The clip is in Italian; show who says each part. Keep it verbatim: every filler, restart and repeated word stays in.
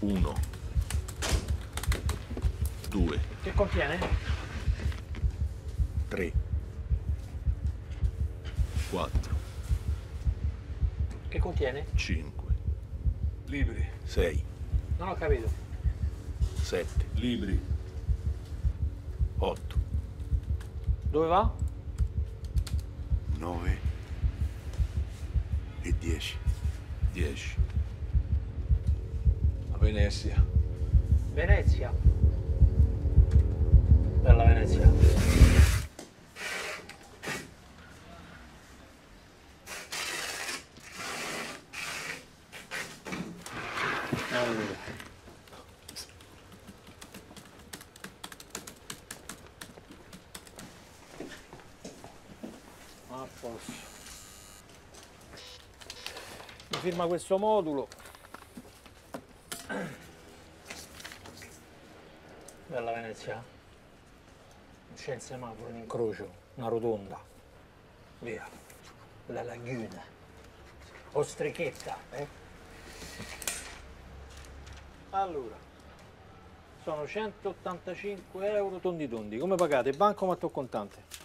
Speaker 1: Uno. Due.
Speaker 2: Che contiene?
Speaker 1: Tre. Quattro.
Speaker 2: Che contiene?
Speaker 1: Cinque.
Speaker 3: Libri.
Speaker 1: Sei.
Speaker 2: Non ho capito.
Speaker 1: Sette.
Speaker 3: Libri.
Speaker 1: Otto.
Speaker 2: Dove va?
Speaker 4: Nove. E dieci.
Speaker 1: Dieci.
Speaker 3: A Venezia.
Speaker 2: Venezia. Bella Venezia. Allora. A posto. Mi firma questo modulo. Bella Venezia. Non c'è il semaforo in incrocio, una rotonda. Via. La laguna. Ostrichetta, eh? Allora, sono centottantacinque euro tondi tondi. Come pagate? Bancomat o contante?